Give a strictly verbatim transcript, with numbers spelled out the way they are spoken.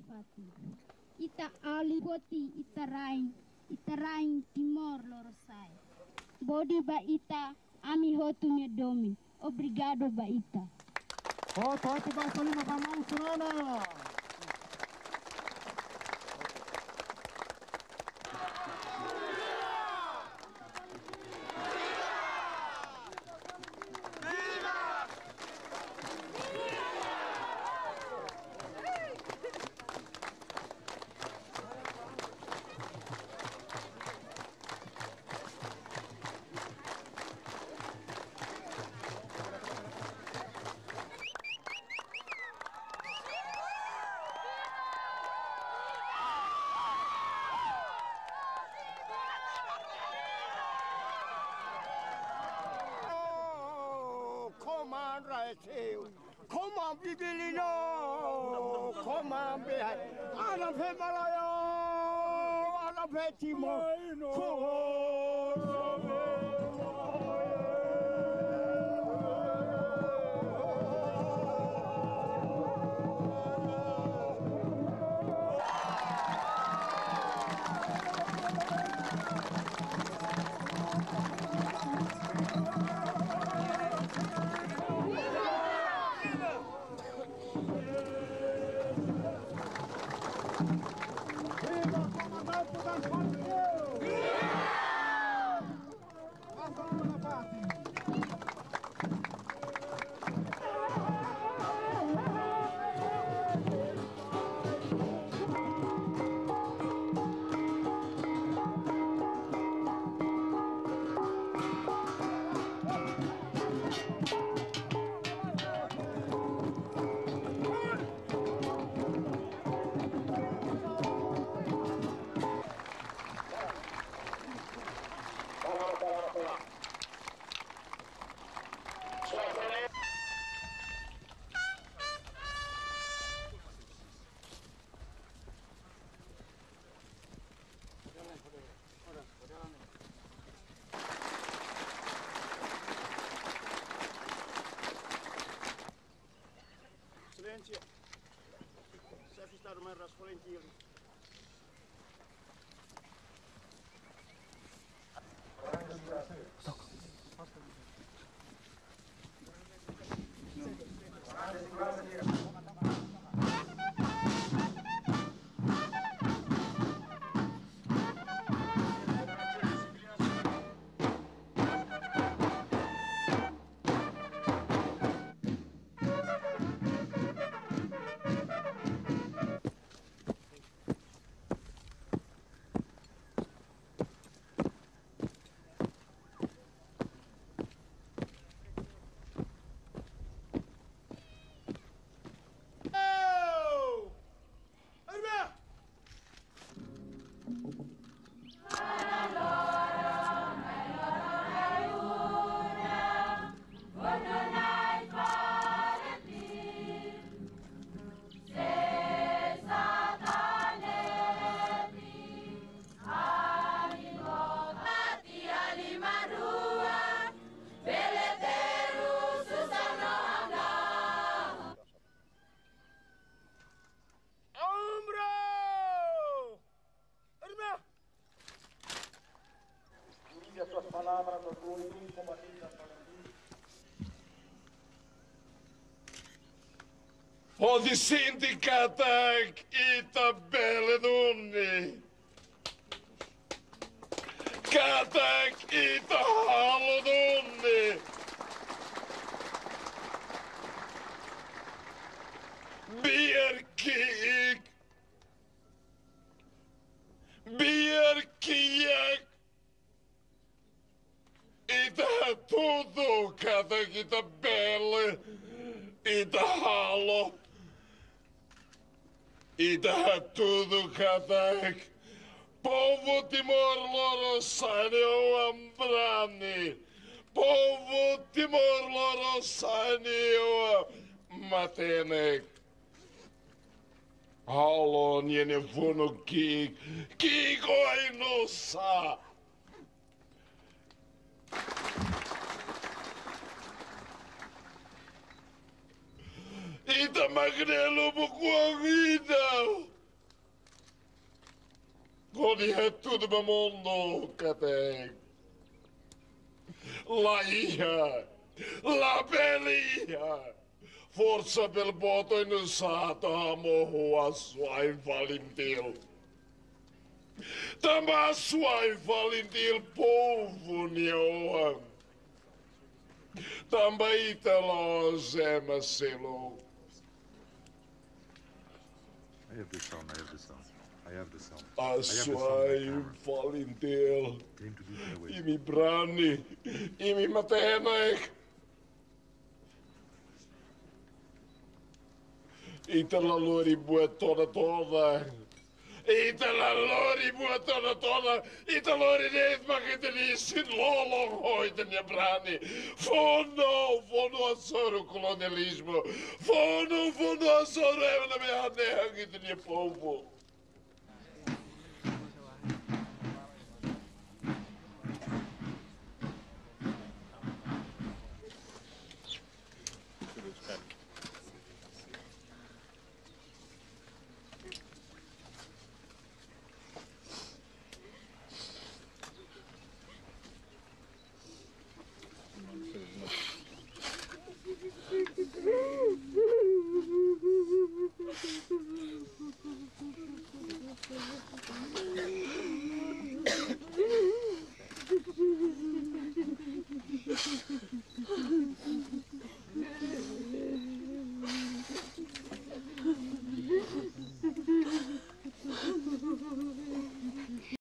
Fati. Ita aliboti ita rain, ita rain Timor Lorosai. Bodi ba ita ami hotu domi. Obrigado ba ita. Foto hotu ba salima ba mau sunana. Come on, Bibilino! Come on, behind! Ana pe malayo! Ana pe timo! Silenzio. Si affistato un merras volentieri. Odi sindikatak ita belenunni. Katak ita halununni. Bierkiik. Bierkiak. Ita tutu katak ita bele. Ita halo. Ita tudo katak. Povo Timor Lorosani o Ambrani. Povo Timor Lorosani o Matenek. Halo njene vuno kik. Kiko ai nosa. Ita magrelo bukuang ita. Foni é tudo meu mundo, Cateco. La hija, la belia. Força pel boto inussato amo a sua invalintil. Tämä sua invalintil povo nioam. Tämä italo semaselo. I have this song, I have this song. I have this song. A I have this song sua by camera. invalintil. Came to do that away. Imi brani, imi matenek. Itala lori bua toda toda. Itala lori bua toda toda. Itala lori neet makitenisin lolong hoiten ja brani. Fono, fono a soro kolonialismo. Fono, fono a soro evana me hanne hangiten ja povo.